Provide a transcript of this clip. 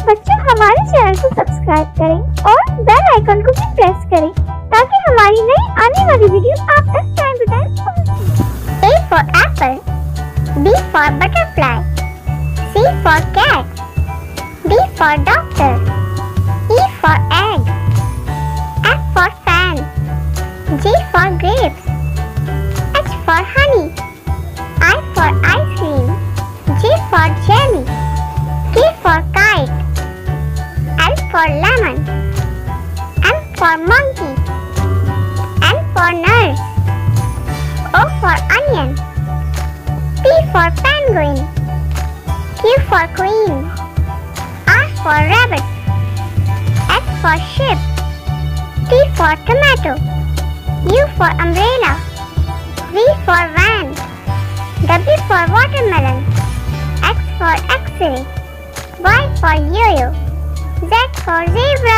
बच्चों हमारे चैनल को सब्सक्राइब करें और बेल आइकन को भी प्रेस करें ताकि हमारी नई आने वाली वीडियो आप तक टाइम टू टाइम पहुंचे। A for apple, B for butterfly, C for cat, D for doctor, E for egg, F for fan, G for grapes, H for honey, I for ice cream, J for jelly, K for kite, L for lemon, M for monkey, N for nurse, O for onion, P for penguin, Q for queen, R for rabbit, S for ship, T for tomato, U for umbrella, V for van, W for watermelon, X for X-ray, Y for yo-yo, Z for zebra.